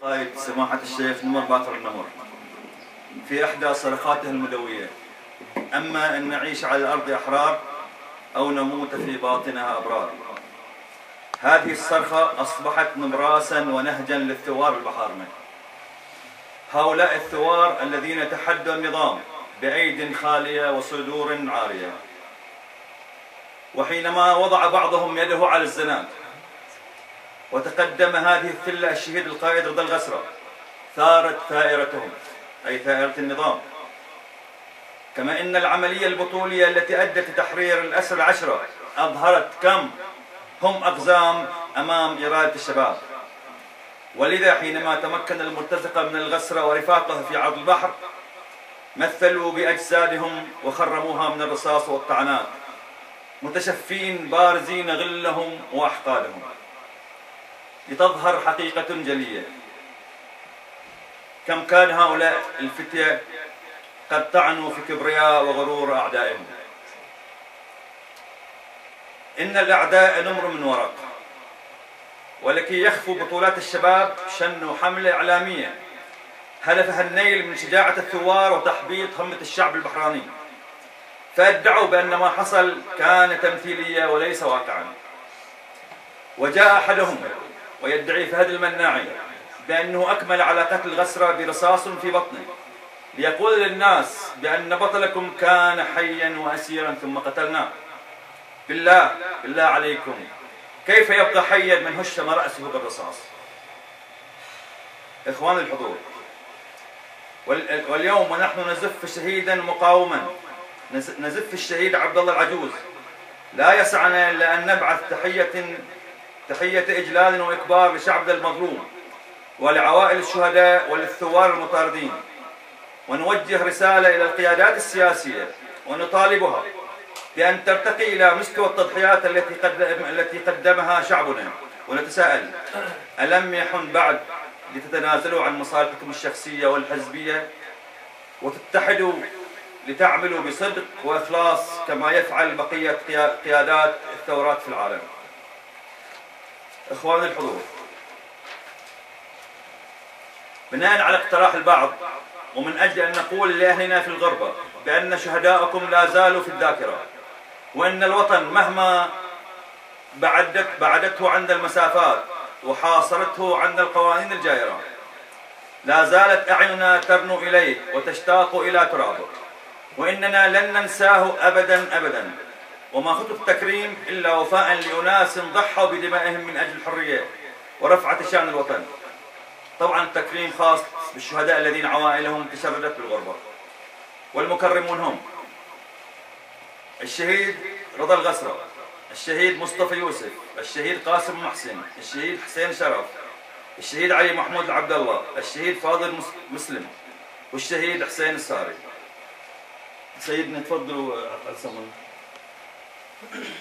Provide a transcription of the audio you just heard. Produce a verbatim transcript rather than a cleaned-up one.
قائد سماحة الشيخ نمر باكر النمر في إحدى صرخاته المدوية: أما أن نعيش على الأرض أحرار أو نموت في باطنها أبرار. هذه الصرخة أصبحت نبراسا ونهجا للثوار البحارمة، هؤلاء الثوار الذين تحدوا النظام بأيد خالية وصدور عارية. وحينما وضع بعضهم يده على الزناد وتقدم هذه الثلة الشهيد القائد رضا الغسرة، ثارت ثائرتهم أي ثائرة النظام. كما إن العملية البطولية التي أدت لتحرير الأسرى العشرة أظهرت كم هم أقزام أمام إرادة الشباب. ولذا حينما تمكن المرتزقة من الغسرة ورفاقه في عرض البحر، مثلوا بأجسادهم وخرموها من الرصاص والطعنات، متشفين بارزين غلهم وأحقادهم، لتظهر حقيقة جلية: كم كان هؤلاء الفتية قد طعنوا في كبرياء وغرور أعدائهم. إن الأعداء نمر من ورق، ولكي يخفوا بطولات الشباب شنوا حملة إعلامية هدفها النيل من شجاعة الثوار وتحبيط همة الشعب البحراني، فادعوا بأن ما حصل كان تمثيلية وليس واقعا. وجاء أحدهم ويدعي فهد المناعي بأنه أكمل على قتل الغسرة برصاص في بطنه، ليقول للناس بأن بطلكم كان حيا وأسيرا ثم قتلناه. بالله بالله عليكم، كيف يبقى حيا من هشم رأسه بالرصاص؟ إخوان الحضور، واليوم ونحن نزف شهيدا مقاوما، نزف الشهيد عبد الله العجوز، لا يسعنا إلا أن نبعث تحية تحية إجلال وإكبار لشعبنا المظلوم ولعوائل الشهداء وللثوار المطاردين، ونوجه رسالة إلى القيادات السياسية ونطالبها بأن ترتقي إلى مستوى التضحيات التي قدم التي قدمها شعبنا، ونتساءل: ألم يحن بعد لتتنازلوا عن مصالحكم الشخصية والحزبية وتتحدوا لتعملوا بصدق وإخلاص كما يفعل بقية قيادات الثورات في العالم؟ إخواني الحضور، بناء على اقتراح البعض ومن أجل أن نقول لأهلنا في الغربة بأن شهداءكم لا زالوا في الذاكرة، وأن الوطن مهما بعدت بعدته عنا المسافات وحاصرته عنا القوانين الجائرة، لا زالت أعيننا ترنو إليه وتشتاق إلى ترابه، وإننا لن ننساه أبدا أبدا. وما خطب التكريم إلا وفاء لأناس ضحوا بدمائهم من أجل الحرية ورفعة شأن الوطن. طبعا التكريم خاص بالشهداء الذين عوائلهم تشردت بالغربة، والمكرمون هم الشهيد رضا الغسرة، الشهيد مصطفى يوسف، الشهيد قاسم محسن، الشهيد حسين شرف، الشهيد علي محمود العبد الله، الشهيد فاضل مسلم، والشهيد حسين الساري. سيدنا تفضلوا.